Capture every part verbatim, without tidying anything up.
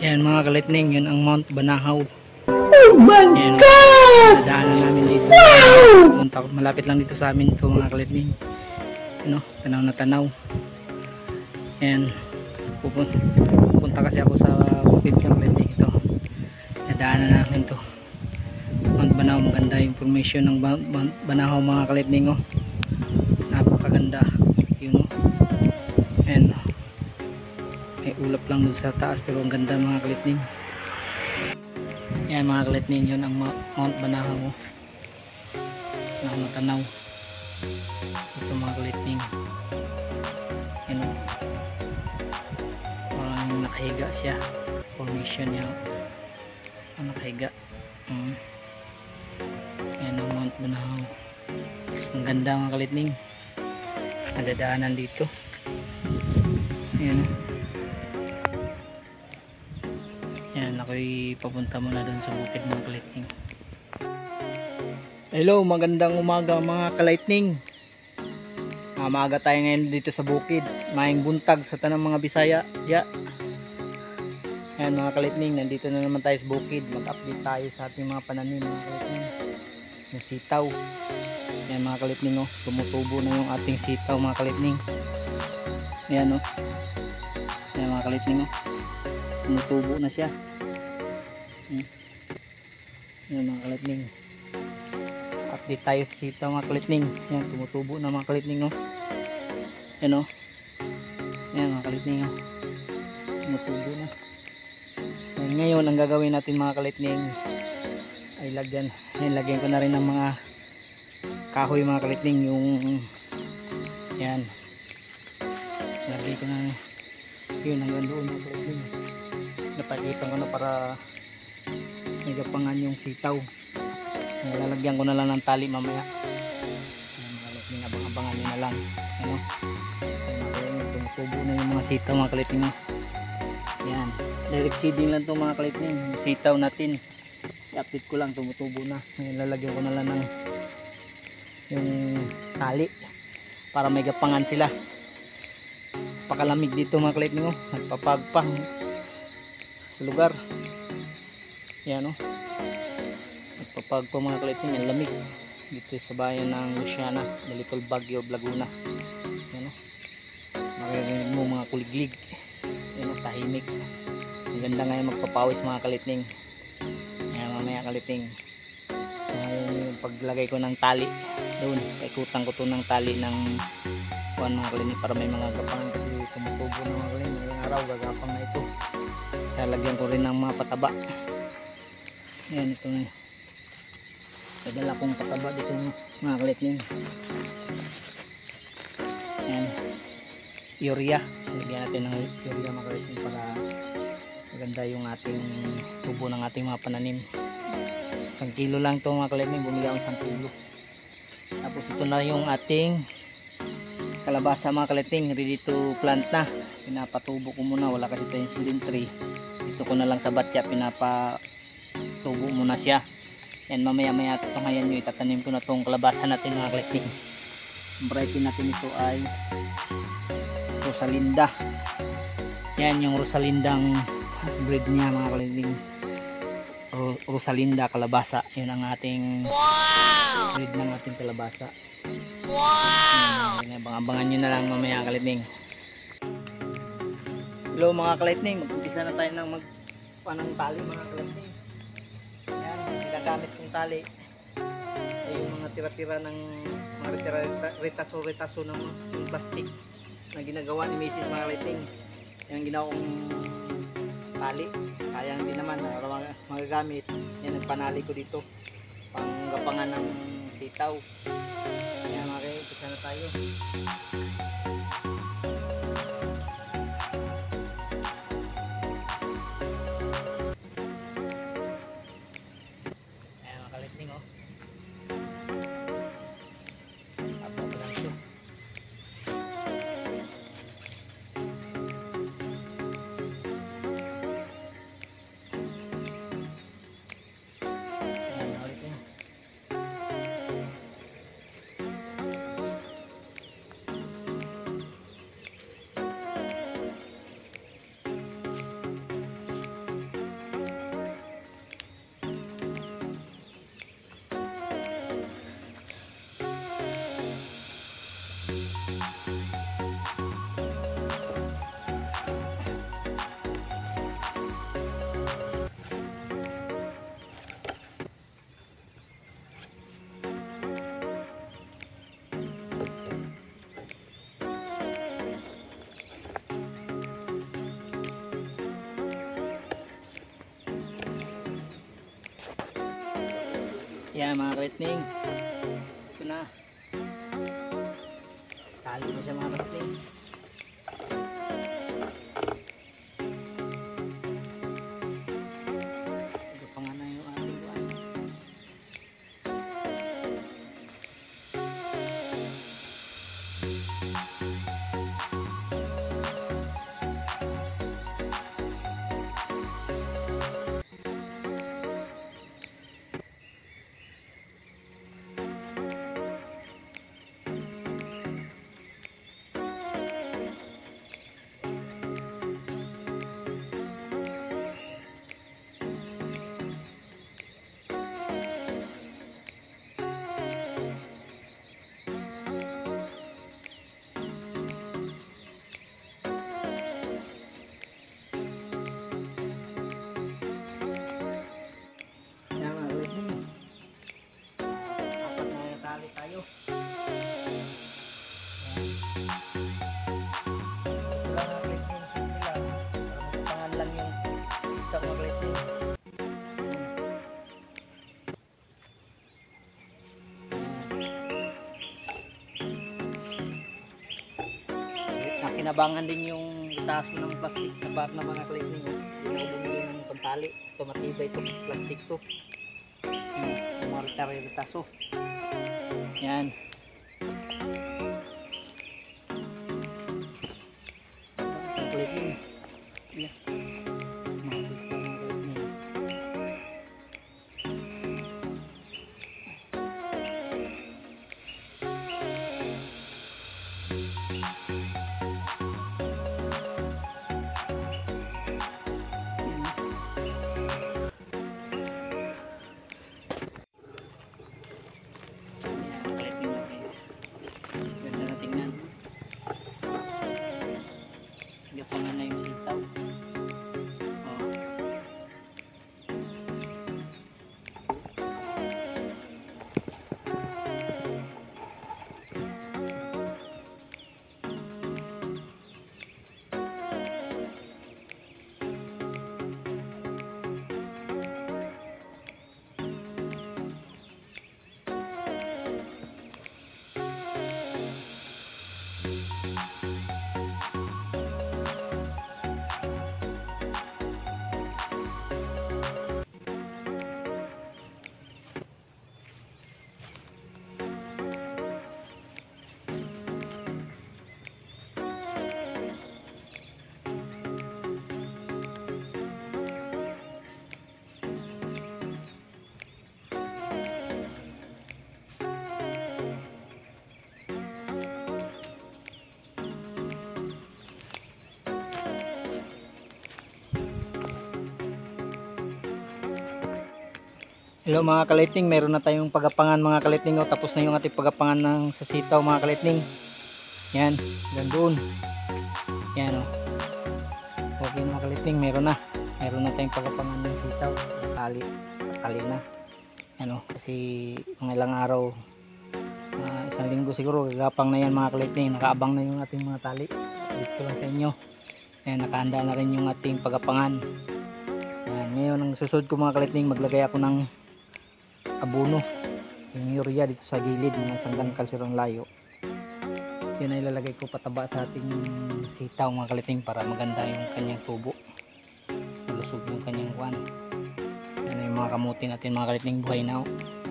Yan mga kalitning, yun ang Mount Banahaw. Oh my Yan, God! nadaanan namin dito. Punta, malapit lang dito sa amin ito mga kalitning. Ano, tanaw na tanaw. Yan, pupunta, pupunta kasi ako sa bukid ng kalitning ito. Nadaanan namin ito. Mount Banahaw, maganda yung formation ng Mount Banahaw mga kalitning. Oh. Napakaganda. Yun o. Oh. Yan. May ulap lang dun sa taas pero ang ganda mga kalitning. Yan mga kalitning, yun ang Mount Banahaw na matanaw ito mga kalitning. Yan o, parang nakahiga siya, formation niya ang nakahiga. hmm. Yan ang Mount Banahaw, ang ganda mga kalitning. Nadadaanan dito. Yan o. Yan, ako'y papunta muna doon sa bukid mga kalitning. Hello, magandang umaga mga kalitning. Ah, maaga tayo ngayon dito sa bukid. Maing buntag sa tanang mga Bisaya. Yeah. Yan mga kalitning, nandito na naman tayo sa bukid. Mag-update tayo sa ating mga pananim mga kalitning. Yung sitaw. Yan mga kalitning, oh. Tumutubo na yung ating sitaw mga kalitning. Yan oh. Yan mga kalitning, oh. Tumutubo na siya. Hmm. Yan mga kalitning. Update tayo sa sitaw mga kalitning. Yan, tumutubo na mga kalitning. Oh. Yan o. Yan mga kalitning. Oh. Tumutubo na. Yan, ngayon ang gagawin natin mga kalitning ay lagyan. Yan, lagyan ko na rin ng mga kahoy mga kalitning. Yung yan. Lagyan ko na yun hanggang doon mga kalitning. Napakitan ko na para may gapangan yung sitaw. Lalagyan ko na lang ng tali mamaya. Mga abang-abangan nyo na lang. Ano? Tumutubo na yung mga sitaw mga kalitning. Yan. Direct seeding lang itong mga kalitning. Sitaw natin. I-update ko lang. Tumutubo na. Lalagyan ko na lang ng yung tali para may gapangan sila. Pakalamig dito mga kalitning. Nagpapagpa sa lugar. Yan o. Nagpapag po mga kalitning, ang lamig dito sa bayan ng Luciana, the Little Baguio of Laguna. Yan o. Makarinig mo mga kuliglig. Yan o, tahimik. Ang ganda ngayon magpapawis mga kalitning. Yan mamaya kalitning. Ngayon yung paglagay ko ng tali doon, ikutan ko to ng tali ng kuhan mga kalitning para may mga gapangan kasi tumutubo na mga kalitning. Ngayong araw gagapang na ito. Lalagyan ko rin ng mga pataba. Yan ito na. Padala kong pataba dito mga kalitning. Yan. Urea. Lagyan natin ng urea mga kalitning para maganda yung ating tubo ng ating mga pananim. Isang kilo lang ito mga kalitning. Bumili ako isang kilo. Tapos ito na yung ating kalabasa mga kalitning. Ready to plant na. Pinapatubo ko muna. Wala kasi tayong silindri. Ito ko na lang sa batya. Pinapatubo muna siya. Yan mamaya maya ito ngayon nyo itatanim ko na itong kalabasa natin mga kalitning. Ang variety natin ito ay Rosalinda. Yan yung Rosalindang breed niya mga kalitning. Rosalinda kalabasa. Yun ang ating wow! Breed ng ating kalabasa. Wow! Yan, abangan nyo na lang mamaya kalitning. Hello mga kalitning, mag-umpisa na tayo ng magpanang tali mga kalitning. Yan, ginagamit kong tali ay yung mga tira-tira ng mga retaso-retaso ng, ng plastic na ginagawa ni Missus mga kalitning. Yan ang ginawa kong tali, kaya hindi naman na magagamit. Yan, nagpanali ko dito panggapangan ng sitaw. Yan mga kalitning, umpisa na tayo. Yan mga kaletning. Ito na. Tali na siya mga kaletning. Ito pa nga na yung ating buwan. Yan mga kaletning. Apat na tali tayo. Lang yung isa mga kaletning. Nakinabangan din yung taso ng plastic na bat na mga kaletning. Hindi na bumili ng pantali. Ito matibay ito, plastic to. Yung mga retaryo taso. Yan. Mga kaletning. Yeah. Ganda na tingnan. Hindi pa nga na yung sitaw. Oh. Hello mga kaletning, meron na tayong pagapangan mga kaletning. O, tapos na yung ating pagapangan ng sa sitaw mga kaletning. Yan, gandun. Yan o. Okay mga kaletning, meron na. Meron na tayong pagapangan ng sitaw. Tali, tali na. Yan o, kasi mga ilang araw, uh, isang linggo siguro, gagapang na yan mga kaletning. Nakaabang na yung ating mga tali. Dito lang sa inyo. Yan, nakahanda na rin yung ating pagapangan. Yan, ngayon ang susunod ko mga kaletning, maglagay ako ng abono, yung urea dito sa gilid, mga isang dangkal sirang layo. Yun ay ilalagay ko pataba sa ating sitaw mga kaletning para maganda yung kanyang tubo, malusog yung kanyang kuwan. Yan yung mga kamuti natin mga kaletning, buhay na o.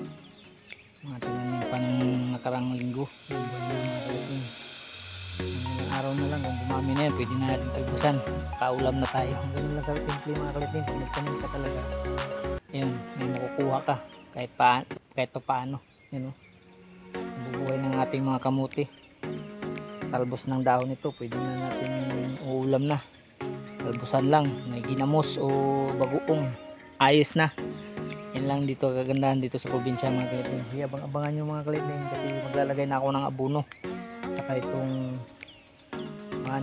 Mga tinanim pa ng nakarang linggo, yung buhay na mga kaletning. Ilang araw na lang, kung bumami na yan pwede na natin talbusan, kaulam na tayo. Ganun lang kaletning mga kaletning, pag nagtanim ka talaga, yun, may makukuha ka kahit pa kahit pa paano, yun o. Bubuhay ng ating mga kamuti. Talbos ng dahon nito pwede na natin uulam na. Talbusan lang, may ginamos o bagoong, ayos na. Yan lang dito kagandahan dito sa probinsya mga kaletning. Kaya abang-abangan nyo mga kaletning, kasi maglalagay na ako ng abono saka itong man,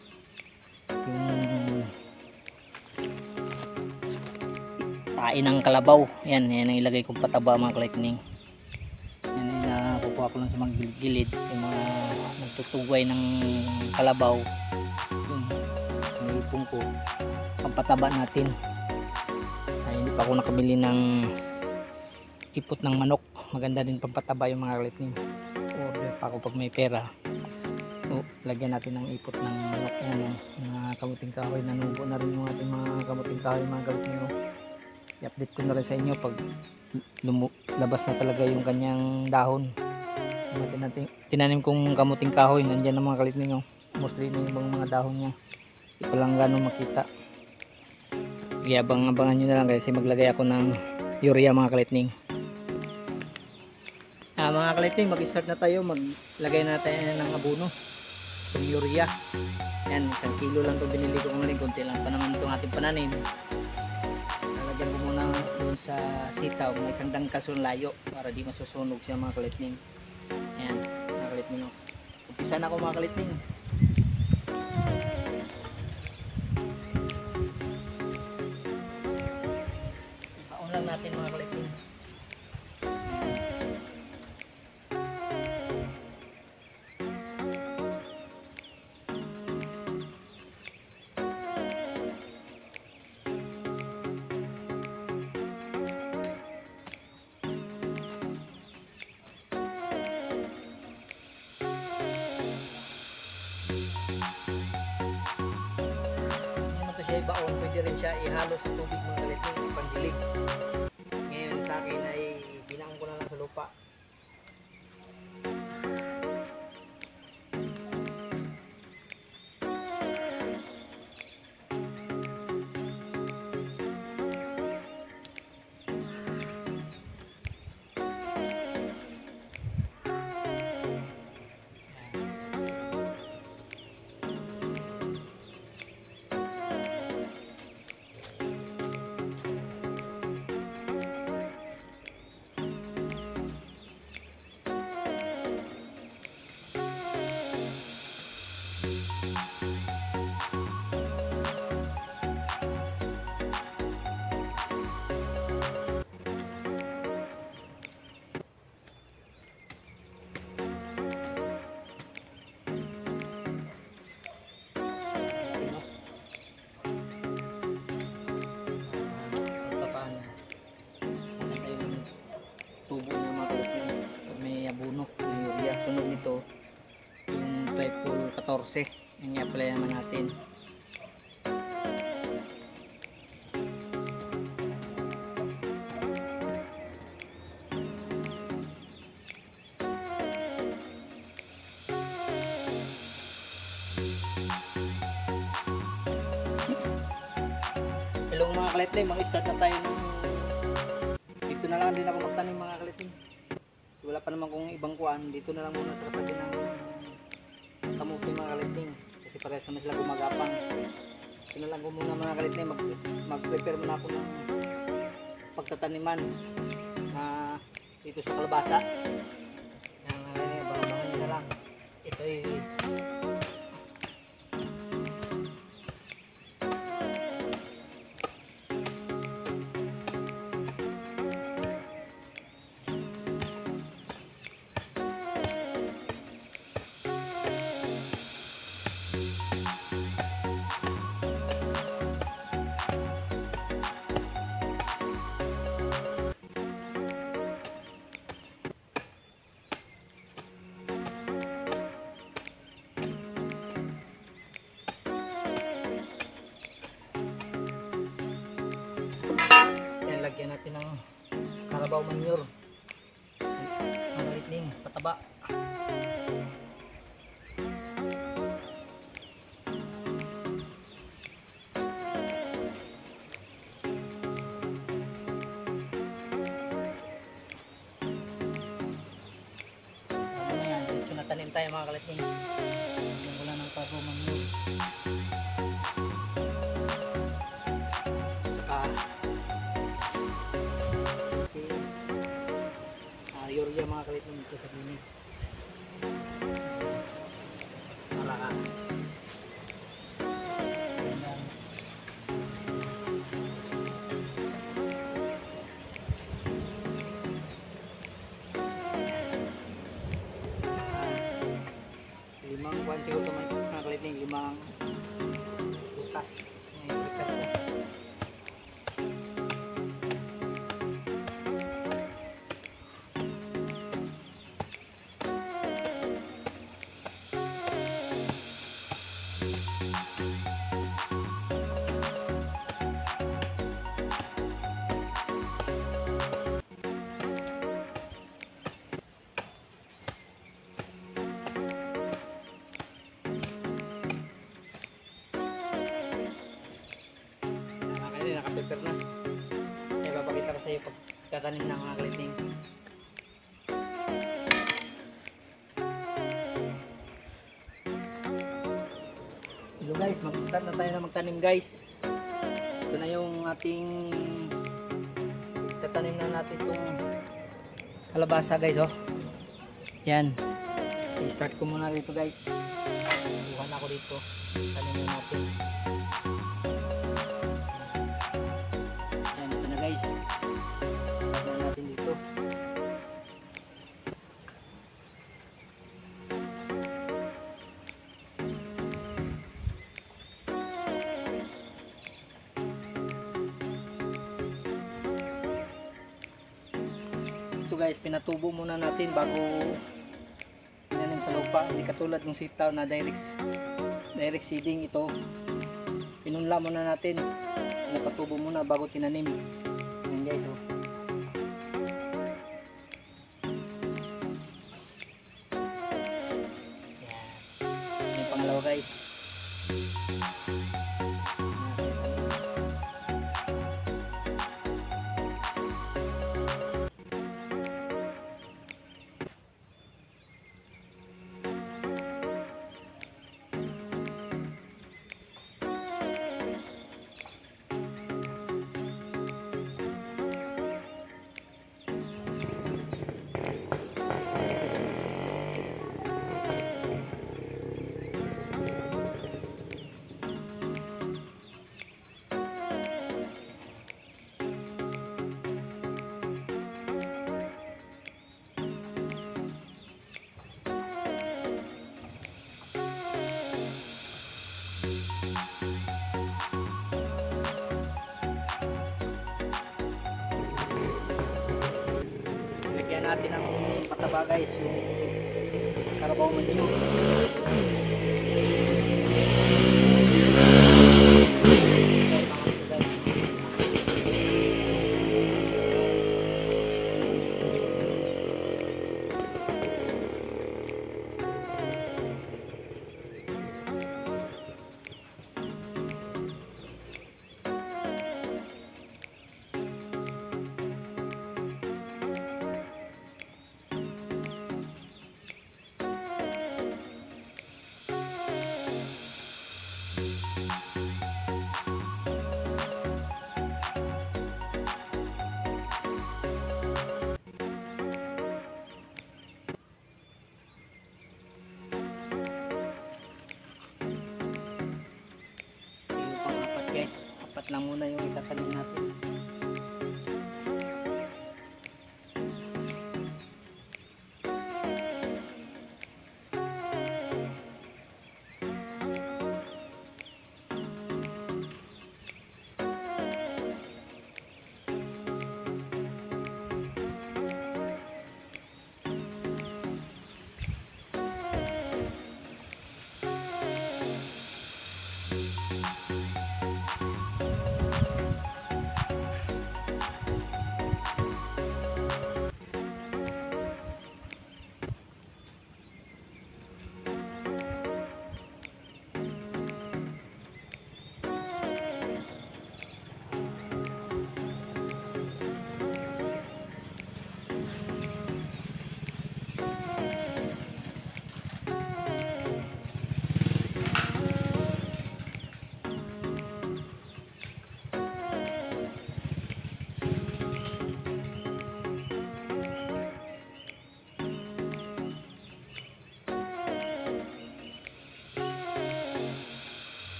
yung tain ng kalabaw. Yan, yan ang ilagay kong pataba mga kaletning. Yan ay nakukuha ko lang sa mga gilid, yung mga nagtutugay ng kalabaw, yung may ipong ko ang pataba natin. Ay, hindi pa ako nakabili ng ipot ng manok. Maganda din pampataba yung mga kalitning. Order pa ako pag may pera. O, lagyan natin ng ipot ng manok. Yan, oh, mga kamuting kahoy. Nanubo na rin yung ating mga kamuting kahoy, mga kalitning. Oh. I-update ko na rin sa inyo pag lumu labas na talaga yung kanyang dahon. Natin natin tinanim kong kamuting kahoy, nandiyan ang mga kalitning. Oh. Mostly na yung mga dahon niya. Hindi pa lang gano'ng makita. Iabang-abangan nyo na lang kasi maglagay ako ng urea, mga kalitning. Ah, mga kalitning, mag-start na tayo. Maglagay natin ng abono. Itong urea. Yan, isang kilo lang ito binili ko kung konti lang pa naman itong ating pananim. Lalagyan ko muna doon sa sitaw, may isang dangkal sa layo para di masusunog siya, mga kalitning. Yan, mga kalitning. Umpisa na ako, mga kalitning. Baon lang natin, mga kalitning. Siya ibaon, pwede rin siya ihalo sa tubig, mga kalitning, pangdilig. Ngayon sa akin ay binaon ko na lang sa lupa. Tubo niya, mga kalitning, pag may abono ng urea. Sunod nito yung Tripol fourteen, yung i-apply naman natin. Hello mga kalitning, mag-start na tayo ng dito na lang din ako magtanim, mga kalitning. Wala pa naman kung ibang kuan. Dito na lang muna sa tabi ng kamuti, mga kalitning, kasi parehas naman sila gumagapang. Dito na lang ko muna, mga kalitning, mag, mag-prepare muna ako ng pagtataniman na dito sa kalabasa. Yan, mga kalitning, abangan nyo na lang. Ito ay lagyan natin ng Carabao manure, mga kalitning, pataba. Ano na yan, dito na tanim tayo, mga kalitning. Lagyan ko lang ng Carabao manure. Tsaka urea, mga kalitning, dito sa gini. Wala ka. Limang buwan siguro ito, mga kalitning, limang butas. Ngayon, ikat ko. prepare na. Kaya papakita ko sa iyo pagtatanim ng mga lightning. Hello guys, mag-start na tayo na magtanim guys. Ito na yung ating tatanim na natin itong kalabasa guys, oh. Yan. I-start ko muna dito guys. Buka na ako dito. Tanimin natin. Yan, ito na guys. Start na natin dito. Ito guys, pinatubo muna natin bago tinanim sa lupa. Hindi katulad ng sitaw na direct direct seeding. Ito pinunla muna natin, napatubo muna bago tinanim. Yan guys, oh. Yan. Yung pangalawa guys. Lagyan natin ng pataba guys, yung Carabao manure. Guys, apat lang muna yung itatanim natin.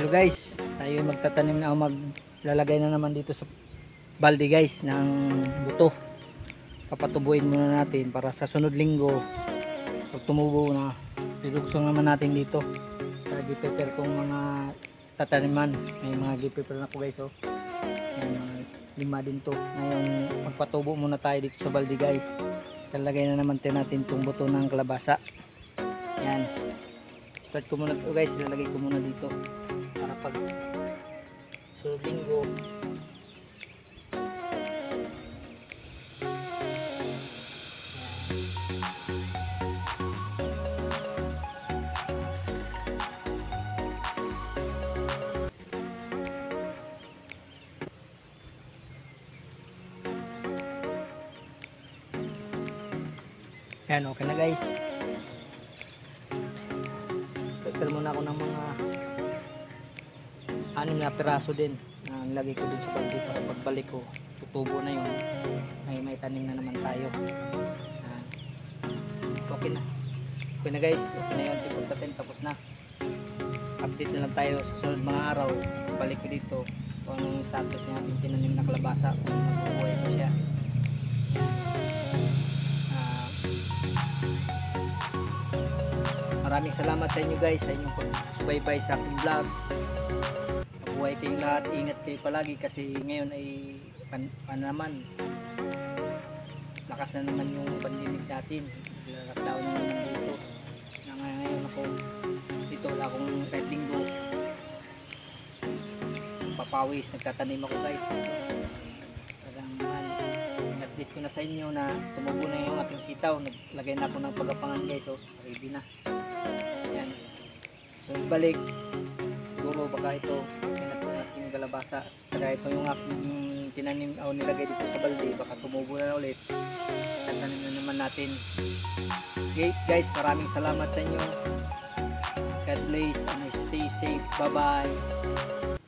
Hello guys, tayo magtatanim na o maglalagay na naman dito sa balde guys ng buto. Papatubuin muna natin para sa sunod linggo pag tumubo na, iluksong naman natin dito sa gipeper kong mga tataniman. May mga gipeper na ko guys, oh. May mga lima din to. Ngayon magpatubo muna tayo dito sa balde guys. Lalagay na naman tayo natin itong buto ng kalabasa. Yan, start ko muna to guys, lalagay ko muna dito para pag sunod linggo yan, okay na guys. Prepare muna ako ng mga anim na piraso din na nilagay ko dun sa balde para pagbalik ko tutubo na yun, may may tanim na naman tayo. Yan. Okay na, okay na guys, okay na yun. Tipos natin, tapos na. Update na lang tayo sa sunod mga araw. Balik ko dito kung anong status niya ating tinanim na kalabasa, kung mabubuhay ko siya. Maraming salamat sa inyo guys, sa inyong pagsubaybay sa aking vlog. Mabuhay kayong lahat, ingat kayo palagi kasi ngayon ay pan, pan naman, lakas na naman yung pandemic natin, lockdown na naman dito. Na ngayon ako dito, wala akong kahit linggo papawis, nagtatanim ako guys. Parang man, in-update ko na sa inyo na tumubo na yung ating sitaw, naglagay na ako ng pagapangan guys, so ready na. Yan. So balik siguro baka ito pinatunan natin yung kalabasa, kaya ito yung aking tinanim o nilagay dito sa balde, baka tumubo na ulit, tatanim na naman natin. Okay guys, maraming salamat sa inyo. God bless and stay safe. Bye bye.